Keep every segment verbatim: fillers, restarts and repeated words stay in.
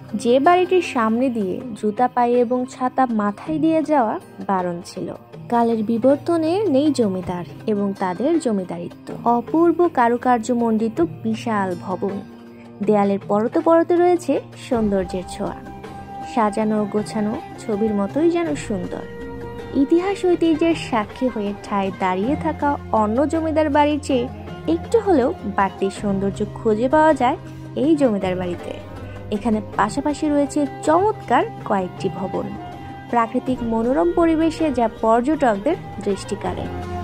যে বাড়িটির সামনে দিয়ে জুতা পায়ে এবং ছাতা মাথায় দিয়ে যাওয়া বারণ ছিল। কালের বিবর্তনে নেই জমিদার এবং তাদের জমিদারিত্ব। অপূর্ব কারুকার্যমণ্ডিত বিশাল ভবন, দেয়ালের পরতে পরতে রয়েছে সৌন্দর্যের ছোঁয়া, সাজানো গোছানো ছবির মতোই যেন সুন্দর। ইতিহাস ঐতিহ্যের সাক্ষী হয়ে ঠায় দাঁড়িয়ে থাকা অন্য জমিদার বাড়ির চেয়ে একটু হলেও বাড়তি সৌন্দর্য খুঁজে পাওয়া যায় এই জমিদার বাড়িতে। এখানে পাশাপাশি রয়েছে চমৎকার কয়েকটি ভবন, প্রাকৃতিক মনোরম পরিবেশে যা পর্যটকদের দৃষ্টি কাড়ে।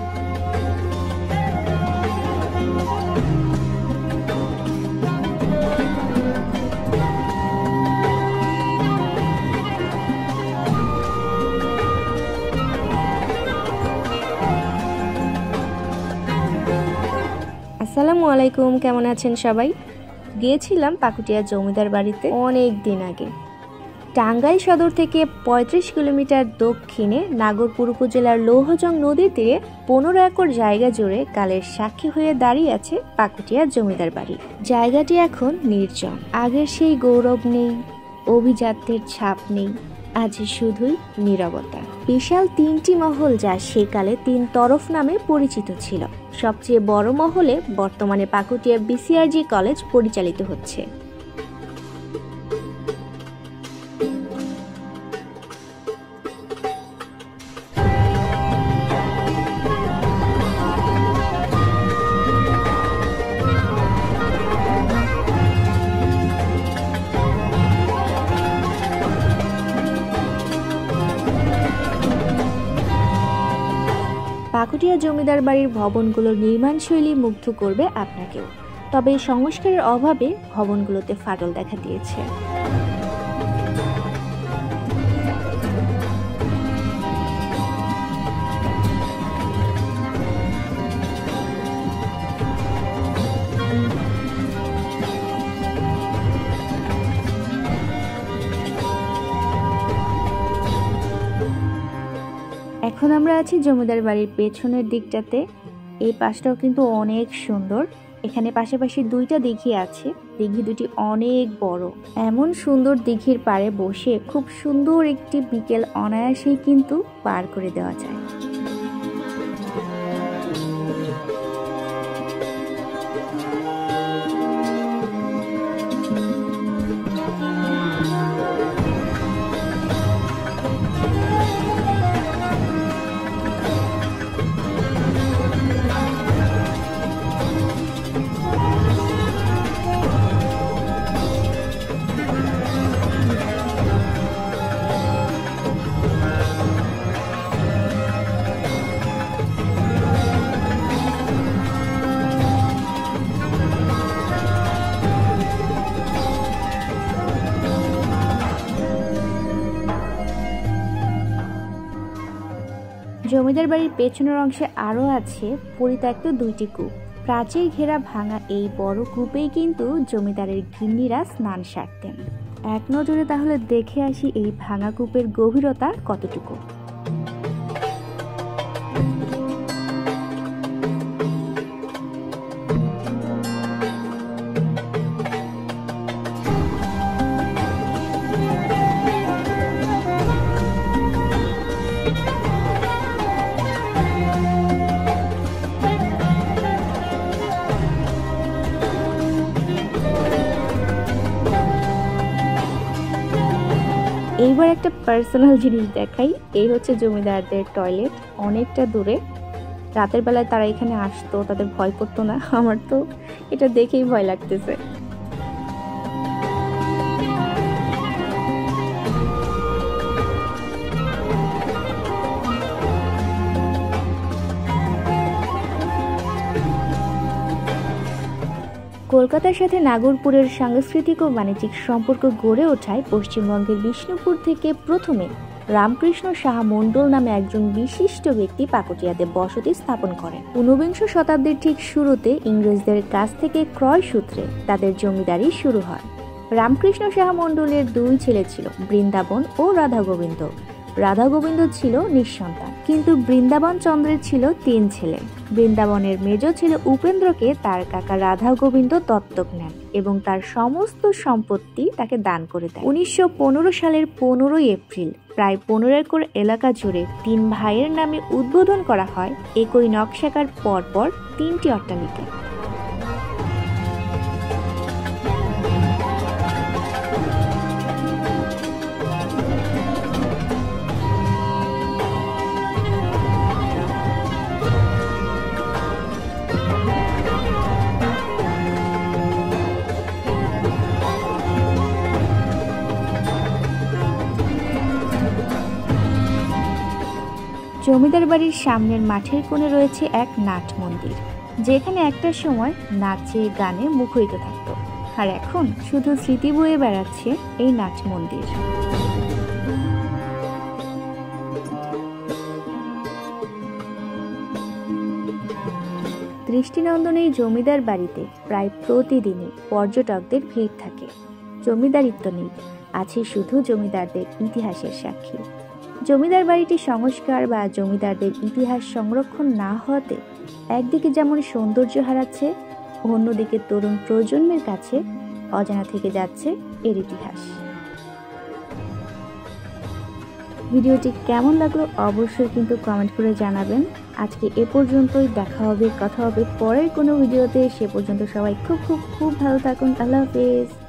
আসসালামু আলাইকুম, কেমন আছেন সবাই? গিয়েছিলাম পাকুটিয়া জমিদার বাড়িতে অনেক দিন আগে। টাঙ্গাইল সদর থেকে পঁয়ত্রিশ কিলোমিটার দক্ষিণে নাগরপুর উপজেলার লৌহজং নদীর তীরে পনেরো একর জায়গা জুড়ে কালের সাক্ষী হয়ে দাঁড়িয়ে আছে পাকুটিয়া জমিদার বাড়ি। জায়গাটি এখন নির্জন, আগের সেই গৌরব নেই, অভিজাত্যের ছাপ নেই, আজ শুধুই নীরবতা। বিশাল তিনটি মহল যা সেকালে তিন তরফ নামে পরিচিত ছিল। সবচেয়ে বড় মহলে বর্তমানে পাকুটিয়া বিসিআরজি কলেজ পরিচালিত হচ্ছে। পাকুটিয়া জমিদার বাড়ির ভবনগুলোর নির্মাণশৈলী মুগ্ধ করবে আপনাকেও, তবে সংস্কারের অভাবে ভবনগুলোতে ফাটল দেখা দিয়েছে। এখন আমরা আছি জমিদার বাড়ির পেছনের দিকটাতে। এই পাশটাও কিন্তু অনেক সুন্দর। এখানে পাশাপাশি দুইটা দিঘি আছে, দিঘি দুটি অনেক বড়। এমন সুন্দর দিঘির পাড়ে বসে খুব সুন্দর একটি বিকেল অনায়াসেই কিন্তু পার করে দেওয়া যায়। জমিদার বাড়ির পেছনের অংশে আরও আছে পরিত্যক্ত দুইটি কূপ। প্রাচীর ঘেরা ভাঙা এই বড় কূপেই কিন্তু জমিদারের গিন্নিরা স্নান সারতেন। এক নজরে তাহলে দেখে আসি এই ভাঙা কূপের গভীরতা কতটুকু। এইবার একটা পার্সোনাল জিনিস দেখাই। এই হচ্ছে জমিদারদের টয়লেট, অনেকটা দূরে। রাতের বেলায় তারা এখানে আসতো, তাদের ভয় করতো না। আমার তো এটা দেখেই ভয় লাগতেছে। কলকাতার সাথে নাগরপুরের সাংস্কৃতিক ও বাণিজ্যিক সম্পর্ক গড়ে ওঠায় পশ্চিমবঙ্গের বিষ্ণুপুর থেকে প্রথমে রামকৃষ্ণ সাহা মণ্ডল নামে একজন বিশিষ্ট ব্যক্তি পাকুটিয়াতে বসতি স্থাপন করেন। ঊনবিংশ শতাব্দীর ঠিক শুরুতে ইংরেজদের কাছ থেকে ক্রয় সূত্রে তাদের জমিদারি শুরু হয়। রামকৃষ্ণ সাহা মণ্ডলের দুই ছেলে ছিল, বৃন্দাবন ও রাধা গোবিন্দ। রাধা গোবিন্দ ছিল নিঃসন্তান, কিন্তু বৃন্দাবন চন্দ্রের ছিল তিন ছেলে। বৃন্দাবনের মেজ ছেলে উপেন্দ্রকে তার কাকা রাধা গোবিন্দ দত্তক নেন এবং তার সমস্ত সম্পত্তি তাকে দান করে দেন। উনিশশো পনেরো সালের পনেরোই এপ্রিল প্রায় পনেরো একর এলাকা জুড়ে তিন ভাইয়ের নামে উদ্বোধন করা হয় একই নকশাকার পরপর তিনটি অট্টালিকা। জমিদার বাড়ির সামনের মাঠের কোণে রয়েছে এক নাট মন্দির, যেখানে একটা সময় নাচে গানে মুখরিত থাকতো, আর এখন শুধু স্মৃতি বয়ে বেড়াচ্ছে এই নাট মন্দির। দৃষ্টিনন্দন এই জমিদার বাড়িতে প্রায় প্রতিদিনই পর্যটকদের ভিড় থাকে। জমিদারিত্ব নেই, আছে শুধু জমিদারদের ইতিহাসের সাক্ষী। জমিদার বাড়িটি সংস্কার বা জমিদারদের ইতিহাস সংরক্ষণ না হওয়াতে একদিকে যেমন সৌন্দর্য হারাচ্ছে, অন্যদিকে তরুণ প্রজন্মের কাছে অজানা থেকে যাচ্ছে এর ইতিহাস। ভিডিওটি কেমন লাগলো অবশ্যই কিন্তু কমেন্ট করে জানাবেন। আজকে এ পর্যন্তই, দেখা হবে, কথা হবে পরের কোনো ভিডিওতে। সে পর্যন্ত সবাই খুব খুব খুব ভালো থাকুন। আল্লাহ হাফেজ।